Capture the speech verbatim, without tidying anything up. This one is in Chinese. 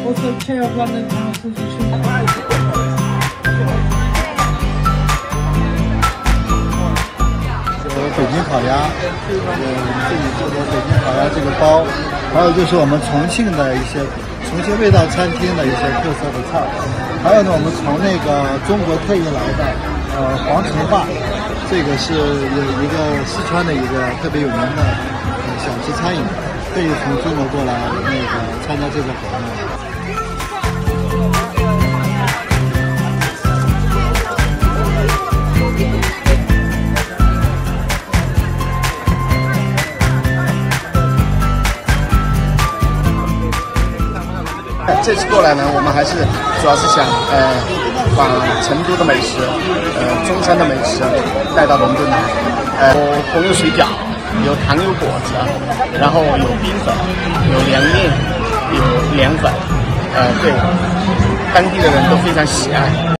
also Chair of London Council's retreat. 北京烤鸭，呃，自己做的北京烤鸭这个包，还有就是我们重庆的一些重庆味道餐厅的一些特色的菜，还有呢，我们从那个中国特意来的呃黄城话，这个是有一个四川的一个特别有名的呃小吃餐饮，特意从中国过来那个参加这个活动。 这次过来呢，我们还是主要是想呃把成都的美食，呃中山的美食带到伦敦来。呃，有红油水饺，有糖油果子，然后有冰粉，有凉面，有凉粉，呃对，当地的人都非常喜爱。